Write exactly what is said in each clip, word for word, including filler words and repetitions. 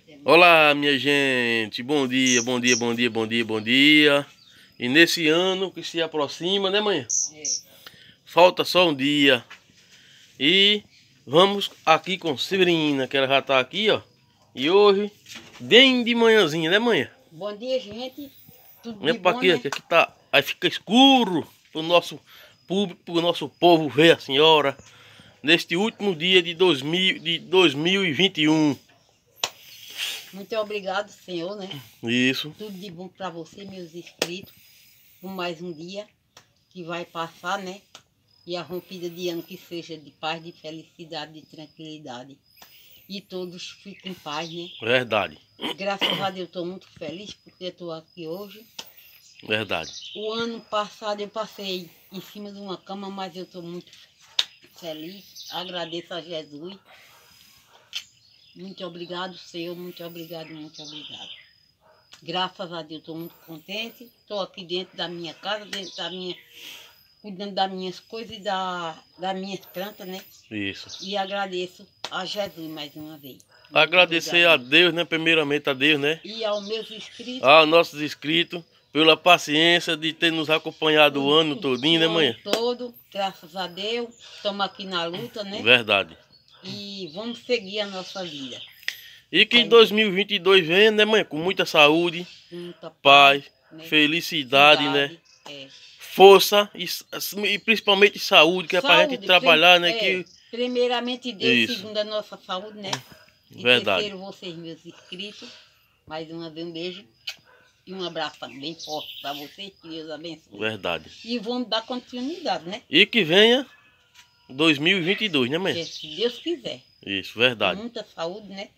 Olá, minha gente, bom dia, bom dia, bom dia, bom dia, bom dia. E nesse ano que se aproxima, né, mãe? É. Falta só um dia. E vamos aqui com Severina, que ela já tá aqui, ó. E hoje, bem de manhãzinha, né, mãe? Bom dia, gente. Tudo Vem de pra bom, aqui, né? que aqui tá. Aí fica escuro pro nosso público, pro nosso povo ver a senhora neste último dia de, dois mil, de dois mil e vinte e um. Muito obrigado, Senhor, né? Isso, Tudo de bom para você, meus inscritos. Por mais um dia que vai passar, né? E a rompida de ano que seja de paz, de felicidade, de tranquilidade. E todos fiquem em paz, né? verdade, Graças a Deus, estou muito feliz porque estou aqui hoje. verdade. O ano passado eu passei em cima de uma cama, mas eu estou muito feliz. Agradeço a Jesus. Muito obrigado, Senhor. Muito obrigado, muito obrigado. Graças a Deus, estou muito contente. Estou aqui dentro da minha casa, dentro da minha, cuidando das minhas coisas e da, das minhas plantas, né? Isso. E agradeço a Jesus mais uma vez. Muito Agradecer obrigado. a Deus, né? Primeiramente a Deus, né? E aos meus inscritos. Aos nossos inscritos, pela paciência de ter nos acompanhado o ano todinho, né, o mãe? ano todo, graças a Deus. Estamos aqui na luta, né? Verdade. E vamos seguir a nossa vida. E que dois mil e vinte e dois venha, né, mãe? Com muita saúde, Com muita paz, né? felicidade, né? É. Força e, e principalmente saúde, que é pra gente trabalhar, né? É, Que... primeiramente Deus, Isso. segundo a nossa saúde, né? E Verdade. terceiro, vocês, meus inscritos. Mais uma vez, um beijo e um abraço bem forte para vocês, que Deus abençoe. Verdade. E vamos dar continuidade, né? E que venha dois mil e vinte e dois, né, mãe? Que, se Deus quiser. Isso, Com verdade. muita saúde, né?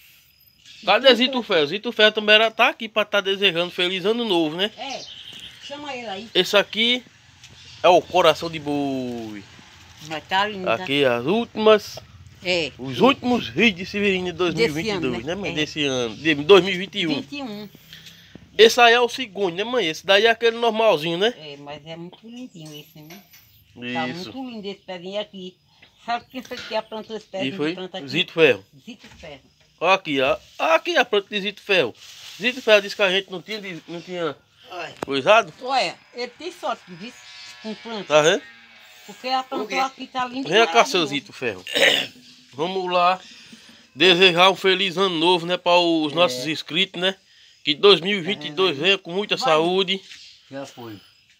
Cadê Zito Ferro? Zito Ferro também era tá aqui para estar tá desejando feliz ano novo, né? É, chama ele aí. Esse aqui é o coração de boi. Mas tá linda. Aqui as últimas, É. os últimos vídeos de Severina de dois mil e vinte e dois, Desse ano, né, né? mãe? É. Desse ano, de dois mil e vinte e um. vinte e um. Esse aí é o segundo, né, mãe? Esse daí é aquele normalzinho, né? É, mas é muito lindinho esse, né? Tá Isso. muito lindo esse pezinho aqui. Sabe quem foi que plantou esse pezinho E foi de planta aqui? Zito Ferro. Zito Ferro. Olha aqui, ó. Aqui a planta de Zito Ferro. Zito Ferro disse que a gente não tinha, não tinha Olha. coisado. Olha, ele tem sorte, viu? Com planta. Tá vendo? Porque a planta aqui tá linda. Venha cá, seu Zito Ferro. Vamos lá desejar um feliz ano novo, né, para os É. nossos inscritos, né? Que dois mil e vinte e dois venha com muita Vai. saúde. Já foi.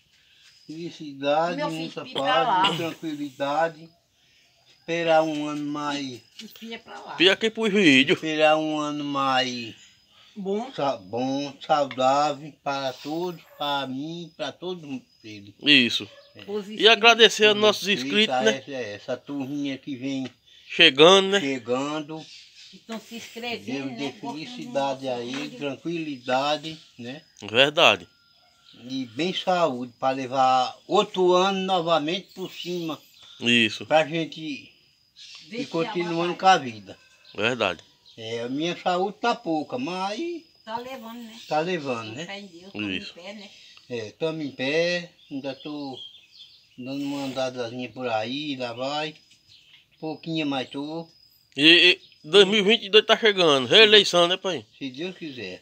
Felicidade, Meu filho, muita fica lá. paz, tranquilidade. Esperar um ano mais. Espia pra lá. E aqui pros vídeos. Esperar um ano mais Bom. sa- bom, saudável para todos, para mim, para todos eles. Isso. Positivo. E agradecer aos nossos Respeito inscritos, a né? Essa, essa turminha que vem Chegando, né? chegando. Estão se inscrevendo, Deus né? dê Gostando do felicidade nosso a eles, vídeo. tranquilidade, né? Verdade. E bem saúde para levar outro ano novamente por cima. Isso. Para a gente ir Deixa continuando ela com a vida. Verdade. É, a minha saúde tá pouca, mas Tá levando, né? tá levando, Com né? fé em Deus, tamo em Isso. pé, né? É, tamo em pé, ainda tô dando uma andadazinha por aí, lá vai. Pouquinho mais tô, E, e dois mil e vinte e dois tá chegando. Reeleição, né, pai? se Deus quiser.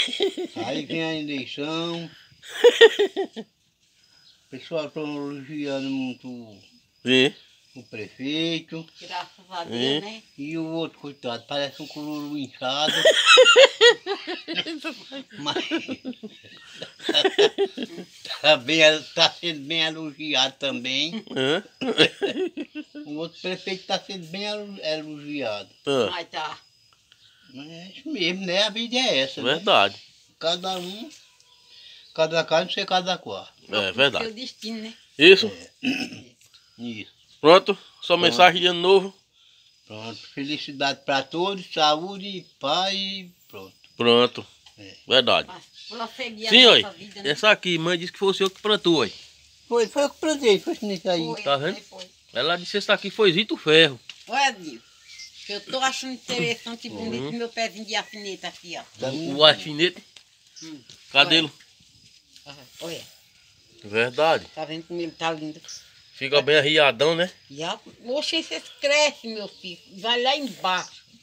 Aí vem a eleição. O pessoal tá elogiando muito Sim. o prefeito. Graças a Deus, Sim. né? E o outro, coitado, parece um cururu inchado. Mas tá, bem, tá sendo bem elogiado também. Hã? O outro prefeito está sendo bem elo- elogiado. Ah, Mas tá. Mas é isso mesmo, né? A vida é essa, né? verdade. Cada um, cada casa, não sei cada qual. É verdade. Seu destino, né? Isso. Isso. Pronto. Sua Pronto. mensagem de ano novo. Pronto. Felicidade para todos, saúde, paz e pronto. Pronto. É. Verdade. Pra prosseguir Sim, a oi. nossa vida, né? Essa aqui, mãe disse que foi o senhor que plantou, aí. Foi, foi eu que plantei, foi nisso aí. Foi, Tá vendo? foi, foi. Ela disse que essa aqui foi Zito Ferro. Olha, Dio, eu tô achando interessante e bonito Uhum. meu pezinho de alfinete aqui, ó. Tá O, o alfinete. Hum. Cadê Olha. ele? Aham, olha, Verdade. tá vendo como ele tá lindo? Fica bem arriadão, né? E a... Oxe, vocês crescem, meu filho. Vai lá embaixo.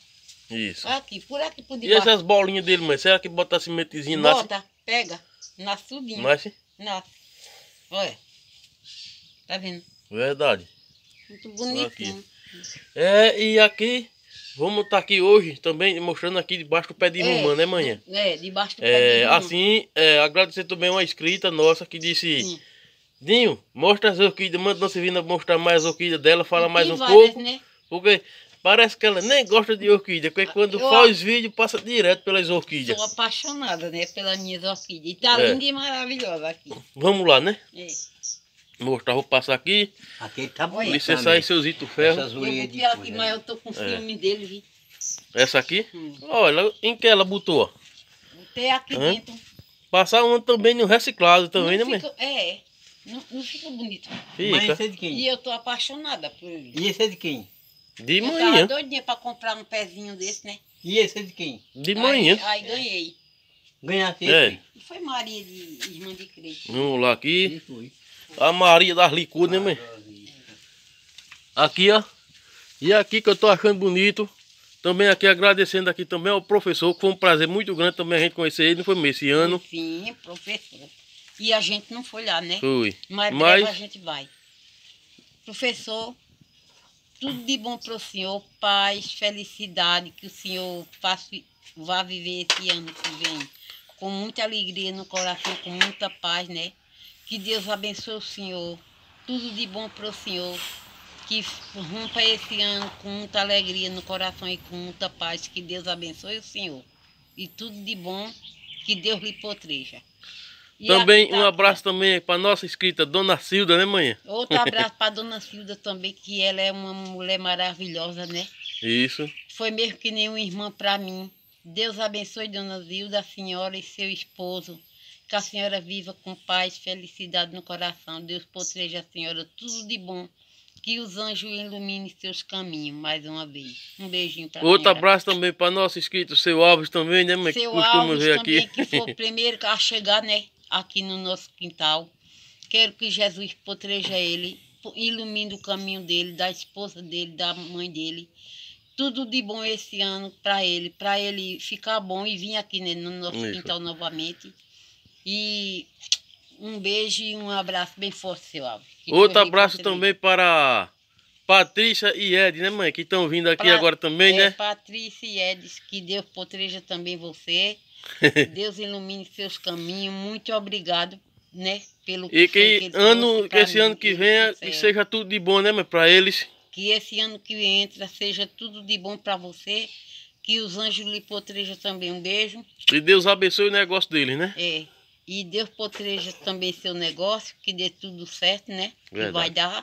Isso. Aqui, por aqui por E debaixo. essas bolinhas dele, mãe? Será que botar sementezinho nasce? Bota, pega, nasce tudinho. Nasce? Nasce. Olha. Tá vendo? Verdade. Muito bonitinho. É, e aqui, vamos estar aqui hoje também mostrando aqui debaixo do pé de mamã, né, manhã? É, debaixo do pé É, de mamã. assim, é, agradecer também uma inscrita nossa que disse: Sim. Dinho, mostra as orquídeas, manda Dona Silvina mostrar mais as orquídeas dela, fala E mais tem um várias, pouco. né? Porque parece que ela nem gosta de orquídea, porque quando Eu faz vídeo passa direto pelas orquídeas. Sou apaixonada, né, pelas minhas orquídeas. E tá É. linda e maravilhosa aqui. Vamos lá, né? É. Mostrar, vou passar aqui. Aqui tá bonito. Licença também. aí, seu Zito Ferro. Essas Eu orelhas botei de aqui, folha, mas né? eu tô com ciúme dele, vi. Essa aqui. Hum. Olha, em que ela botou? Botei aqui Hã? dentro. Passar uma também no reciclado também, não né, mãe? fica, É, não, não fica bonito. Mas Fica. esse é de quem? E eu tô apaixonada por ele. E esse é de quem? De Eu tava manhã. doidinha pra comprar um pezinho desse, né? E esse é de quem? De manhã. Aí, aí ganhei. Ganhaste É. esse? E foi Maria de Irmã de Creite. Vamos lá aqui. Esse foi. A Maria das Licudas, né, mãe? Aqui, ó. E aqui que eu tô achando bonito. Também aqui agradecendo aqui também ao professor, que foi um prazer muito grande também a gente conhecer ele, não foi mesmo, esse ano. Sim, professor. E a gente não foi lá, né? Foi. Mas, Mas- breve a gente vai. Professor, tudo de bom para o senhor, paz, felicidade, que o senhor faça, vá viver esse ano que vem com muita alegria no coração, com muita paz, né? Que Deus abençoe o senhor, tudo de bom para o senhor, que rompa esse ano com muita alegria no coração e com muita paz, que Deus abençoe o senhor. E tudo de bom, que Deus lhe potreja. E Também aqui tá um aqui, abraço também para nossa inscrita, Dona Cilda, né, manhã? Outro abraço para dona Cilda também, que ela é uma mulher maravilhosa, né? Isso. Foi mesmo que nem uma irmã para mim. Deus abençoe dona Zilda, a senhora e seu esposo. Que a senhora viva com paz, felicidade no coração. Deus proteja a senhora, tudo de bom. Que os anjos iluminem seus caminhos, mais uma vez. Um beijinho para a Outro senhora. abraço também para nosso inscrito, seu Alves também, né, mãe? Que Seu costuma Alves ver também, aqui. que foi o primeiro a chegar, né, aqui no nosso quintal. Quero que Jesus proteja ele, ilumine o caminho dele, da esposa dele, da mãe dele. Tudo de bom esse ano para ele, para ele ficar bom e vir aqui, né, no nosso Isso. quintal novamente. E um beijo e um abraço bem forte, seu Alves. Que Outro Deus lhe abraço proteja. também para Patrícia e Ed, né, mãe? Que estão vindo aqui Pra- agora também, é, né? Patrícia e Edis, que Deus proteja também você. Deus ilumine seus caminhos. Muito obrigado, né? Pelo E foi que, ele ano, trouxe que pra esse mim, ano que Deus venha, do que céu. seja tudo de bom, né, mãe? Para eles. Que esse ano que entra seja tudo de bom para você. Que os anjos lhe protejam também. Um beijo. E Deus abençoe o negócio deles, né? É. E Deus proteja também seu negócio. Que dê tudo certo, né? Que Verdade. vai dar.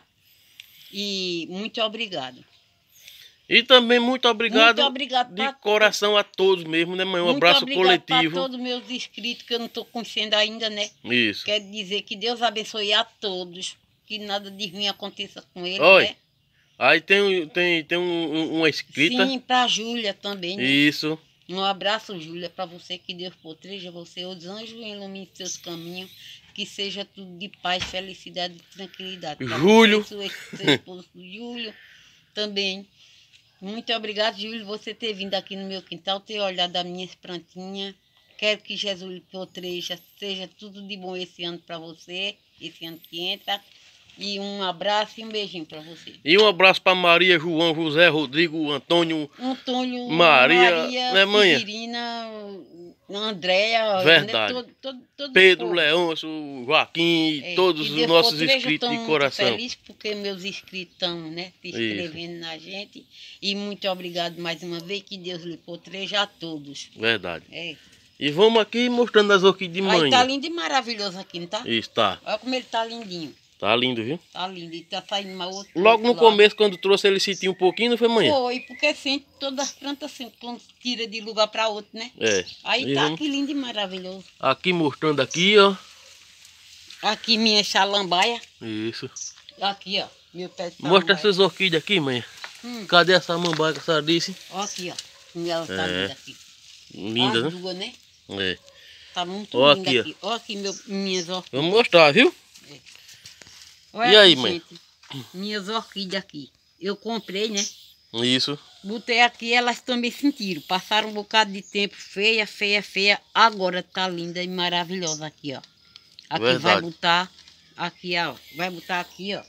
E muito obrigado. E também muito obrigado, Muito obrigado de pra- coração a todos mesmo, né, mãe? Um Muito abraço obrigado para coletivo. todos os meus inscritos, que eu não estou conhecendo ainda, né? Isso. Quero dizer que Deus abençoe a todos, que nada de ruim aconteça com eles, Oi, né? Aí tem, um- tem, tem um, um- uma escrita. Sim, para a Júlia também, né? Isso. Um abraço, Júlia, para você, que Deus proteja você, os anjos iluminem seus caminhos, que seja tudo de paz, felicidade e tranquilidade. Pra Júlio. você, seu, seu esposo, Júlio, também. Muito obrigado, Júlio, você ter vindo aqui no meu quintal, ter olhado as minhas plantinhas. Quero que Jesus lhe proteja, seja tudo de bom esse ano para você, esse ano que entra. E um abraço e um beijinho para você. E um abraço para Maria, João, José, Rodrigo, Antônio. Antônio, Maria, Maria, né, manhã? Severina, Andréia, Verdade. né, todo, todo, todo Pedro, povo. Leôncio, Joaquim, É, todos que os Deus nossos proteja, inscritos tão de muito coração. feliz porque meus inscritos estão, né, se inscrevendo na gente. E muito obrigado mais uma vez, que Deus lhe proteja a todos. Verdade. É. E vamos aqui mostrando as orquídeas de Aí tá manhã. lindo e maravilhoso aqui, não tá? Isso, tá. Olha como ele tá lindinho. Tá lindo, viu? Tá lindo. E tá saindo uma outra. Logo no outro lado. começo, quando trouxe, ele sentiu um pouquinho, não foi, manhã? Foi, porque sempre, todas as plantas sempre, quando tira de lugar para outro, né? É. Aí E tá vamos aqui lindo e maravilhoso. aqui mostrando aqui, ó. Aqui minha xalambaia. Isso. Aqui, ó. Meu pé de Mostra xalambaia. essas orquídeas aqui, manhã. Hum, Cadê essa samambaia que a senhora disse? ó aqui, ó. Como ela tá É. linda aqui. Linda, As né? duas, né? É. Tá muito Ó linda aqui, ó. aqui. Ó aqui meu, minhas orquídeas. Vamos mostrar, viu? Olha E aí, aqui, mãe? gente, minhas orquídeas aqui. Eu comprei, né? Isso. Botei aqui, elas também sentiram. Passaram um bocado de tempo, feia, feia, feia. Agora tá linda e maravilhosa aqui, ó. Aqui Verdade. vai botar, aqui, ó. Vai botar aqui, ó.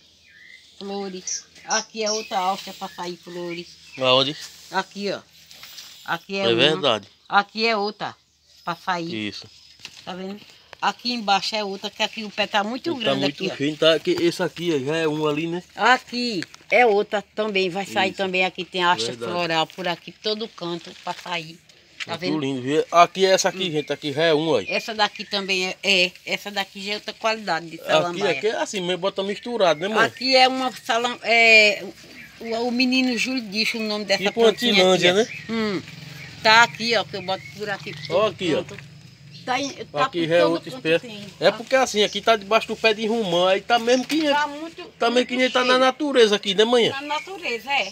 Flores. Aqui é outra alça para sair flores. Aonde? Aqui, ó. Aqui é, É uma. verdade. Aqui é outra para sair. Isso. Tá vendo? Aqui embaixo é outra, que aqui o pé tá muito Ele grande tá muito aqui, cheio, tá? Que esse aqui ó, já é um ali, né? ó. Aqui é outra também, vai sair Isso. também. Aqui tem haste Verdade. floral por aqui, todo canto para sair. Tá Muito vendo? lindo, viu? Aqui é essa aqui, gente. Aqui já é um, ó. Essa daqui também é, é, essa daqui já é outra qualidade de Aqui, salambaia. aqui é assim mesmo, bota misturado, né, mãe? Aqui é uma salam, é, o, o menino Júlio disse o nome dessa Tipo plantinha Antilândia, aqui, ó. né? Hum, tá aqui, ó, que eu boto por aqui. por todo Ó aqui, ó. canto. Tá, em- tá Aqui por já é todo outra canto espécie. tem, É tá? porque assim, aqui tá debaixo do pé de romã, aí tá mesmo que Tá muito, tá mesmo que nem muito tá na cheio. natureza aqui, né, manhã? Na natureza, é.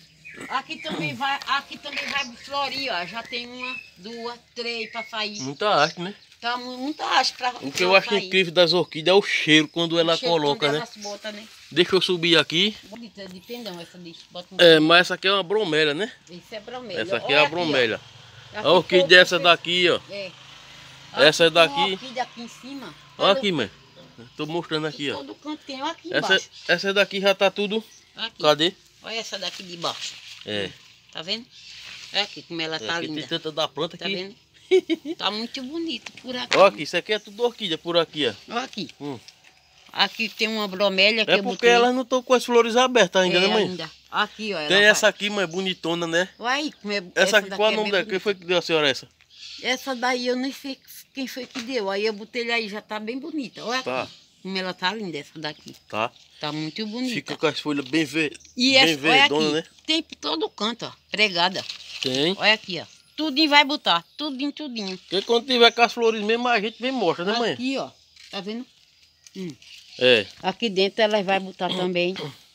Aqui também vai, aqui também vai florir, ó. Já tem uma, duas, três para sair. Muita arte, né? Tá mu- muita arte para O que eu acho incrível das orquídeas é o cheiro quando ela coloca, né? Elas botam, né? Deixa eu subir aqui. Bonita, de pendão essa bicho. Bota um É, mas essa aqui é uma bromélia, né? Isso é bromélia. Essa aqui Olha é a ó. bromélia. Aqui A orquídea foi- dessa daqui, ó. É. Essa Aqui daqui- tem uma orquídea aqui em cima. Olha aqui, mãe. Tô mostrando aqui, ó. Todo canto tem, olha aqui Essa, embaixo. essa daqui já tá tudo. Aqui. Cadê? Olha essa daqui de baixo. É. Tá vendo? Olha aqui como ela tá Aqui linda. tem tanta da planta Tá aqui. vendo? Tá muito bonito por aqui. Olha aqui, isso aqui é tudo orquídea por aqui, ó. Olha aqui. Hum. Aqui tem uma bromélia que É eu porque botei. elas não estão com as flores abertas ainda, É, né, mãe? ainda. Aqui, ó. ela Tem vai- essa aqui, mãe, bonitona, né? Olha aí como é. Essa aqui, daqui qual é o é nome bem dela? Quem foi que deu a senhora essa? bonita. Essa daí eu nem sei quem foi que deu. Aí eu botei ele aí, já tá bem bonita. Olha Tá. aqui. Como ela tá linda, essa daqui. Tá? Tá muito bonita. Fica com as folhas bem, ver... E bem essa, olha verdonas, aqui, né? tem por todo canto, ó, pregada. Tem. Olha aqui, ó. Tudinho vai botar, tudinho, tudinho. Porque quando tiver com as flores mesmo, a gente vem mostra, né, mãe? Aqui, ó, tá vendo? Hum. É. Aqui dentro elas vai botar também.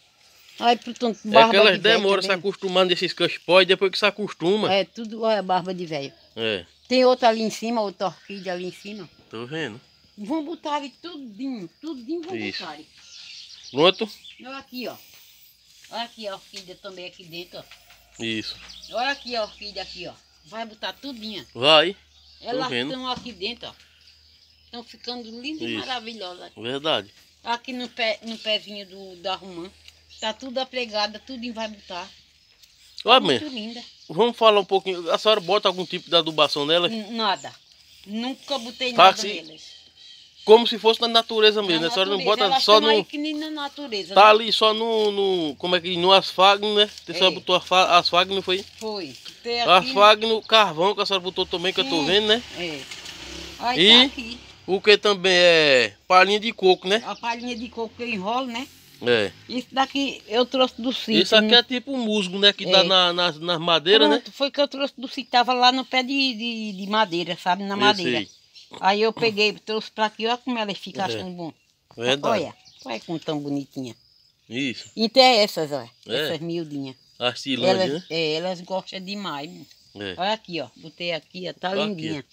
Aí, portanto, É barba que elas de velho demoram a se também. acostumar nesses cachepóis, depois que se acostuma. É, tudo, olha, barba de velho. É. Tem outra ali em cima, outra orquídea ali em cima. Tô vendo. Vão botar ali tudinho, tudinho vão Isso. botar ali. Pronto? Olha aqui, ó. Olha aqui a orquídea também aqui dentro, ó. Isso. Olha aqui a orquídea aqui, ó. Vai botar tudinho. Vai. Elas vendo. estão aqui dentro, ó. Estão ficando lindas e Isso. maravilhosas. Verdade. Aqui no, pé, no pezinho do, da romã. Tá tudo apregada, tudo vai botar. Olha, Muito mãe, linda. vamos falar um pouquinho. A senhora bota algum tipo de adubação nela? N- Nada. Nunca botei Tá, nada se- neles. Como se fosse na natureza mesmo, Na né? A senhora não natureza, bota elas só tão aí no... que nem na natureza. Tá né? ali só no, no... Como é que... No asfagno, né? A senhora É. botou asfa- asfagno, não foi? Foi. Tem aqui. Asfagno, carvão que a senhora botou também, que eu tô Sim. vendo, né? É. Aí E- tá aqui. O que também é palhinha de coco, né? A palhinha de coco que eu enrolo, né? É. Isso daqui eu trouxe do sítio. Isso aqui né? é tipo um musgo, né? Que É. dá na, nas, nas madeiras, né? Pronto, foi que eu trouxe do sítio. Tava lá no pé de, de, de madeira, sabe? Na Eu madeira. sei. Aí eu peguei, trouxe pra aqui, olha como ela fica É. achando bom. Verdade. Olha, olha como tão bonitinha. Isso. Então é essas, olha. É. Essas miudinhas. A cilândia, Elas, né? é, elas gostam demais. É. Olha aqui, ó. Botei aqui, ó. Tá Olha lindinha.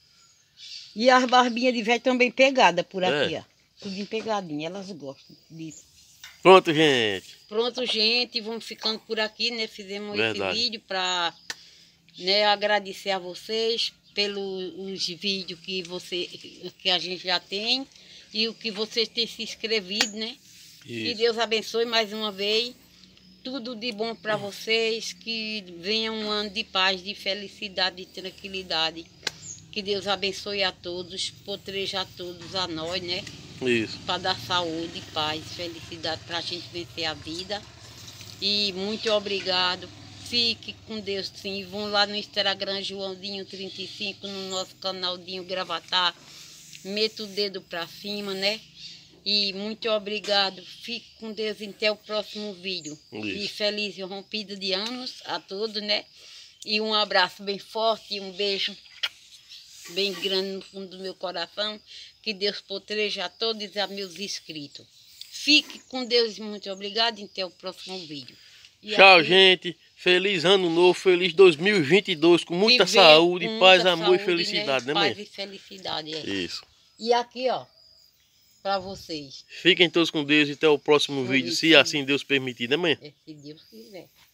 E as barbinhas de velho também pegadas por aqui, É. ó. Tudo pegadinha, elas gostam disso. Pronto, gente. Pronto, gente, vamos ficando por aqui, né? Fizemos Verdade. esse vídeo para, né, agradecer a vocês pelos vídeos que você que a gente já tem e o que vocês têm se inscrevido, né? Que Isso. Deus abençoe mais uma vez. Tudo de bom para vocês, que venha um ano de paz, de felicidade, de tranquilidade. Que Deus abençoe a todos, proteja a todos, a nós, né? Isso. Para dar saúde, paz, felicidade para a gente vencer a vida. E muito obrigado. Fique com Deus, sim. Vão lá no Instagram Joãozinho trinta e cinco, no nosso canalzinho Gravatar. Meta o dedo para cima, né? E muito obrigado. Fique com Deus até o próximo vídeo. Isso. E feliz rompida de anos a todos, né? E um abraço bem forte e um beijo bem grande no fundo do meu coração. Que Deus proteja a todos os meus inscritos. Fique com Deus e muito obrigado. Até o próximo vídeo. E Tchau, aqui, gente. Feliz ano novo, feliz dois mil e vinte e dois, com muita que venha saúde, com paz, muita amor e saúde, felicidade, né, mãe? Paz e felicidade, é. Isso. E aqui, ó, para vocês, Fiquem todos com Deus e até o próximo Por vídeo, isso. se assim Deus permitir, né, mãe? é, se Deus quiser.